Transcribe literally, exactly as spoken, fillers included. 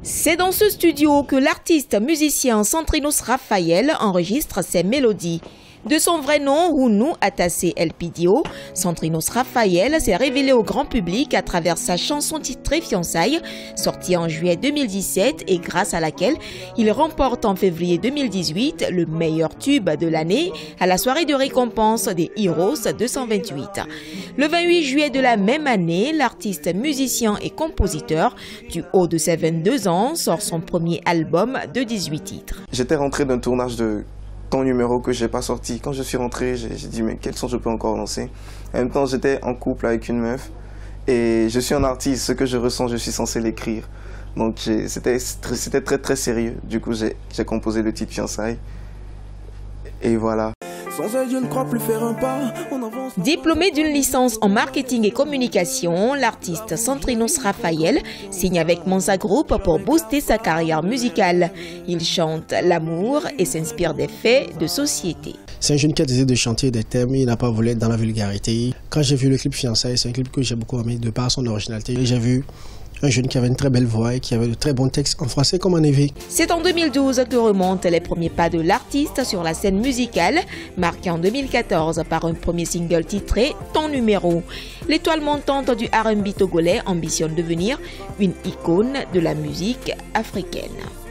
C'est dans ce studio que l'artiste musicien Santrinos Raphaël enregistre ses mélodies. De son vrai nom, Rounou Atassé Elpidio, Santrinos Raphaël s'est révélé au grand public à travers sa chanson titrée Fiançailles, sortie en juillet deux mille dix-sept et grâce à laquelle il remporte en février deux mille dix-huit le meilleur tube de l'année à la soirée de récompense des Heroes deux cent vingt-huit. Le vingt-huit juillet de la même année, l'artiste musicien et compositeur du haut de ses vingt-deux ans sort son premier album de dix-huit titres. J'étais rentré d'un tournage de Ton numéro que j'ai pas sorti. Quand je suis rentré, j'ai dit mais quel son je peux encore lancer. En même temps, j'étais en couple avec une meuf et je suis un artiste. Ce que je ressens, je suis censé l'écrire. Donc c'était c'était très très sérieux. Du coup, j'ai composé le titre Fiançailles et voilà. Sans elle, je ne crois plus faire un pas. On avance... Diplômé d'une licence en marketing et communication, l'artiste Santrinos Raphaël signe avec Monza Group pour booster sa carrière musicale. Il chante l'amour et s'inspire des faits de société. C'est un jeune qui a décidé de chanter des thèmes, il n'a pas voulu être dans la vulgarité. Quand j'ai vu le clip Fiançailles, c'est un clip que j'ai beaucoup aimé de par son originalité. J'ai vu un jeune qui avait une très belle voix et qui avait de très bons textes en français comme en éveil. C'est en deux mille douze que remontent les premiers pas de l'artiste sur la scène musicale, marqué en deux mille quatorze par un premier single titré Ton numéro. L'étoile montante du R and B togolais ambitionne devenir une icône de la musique africaine.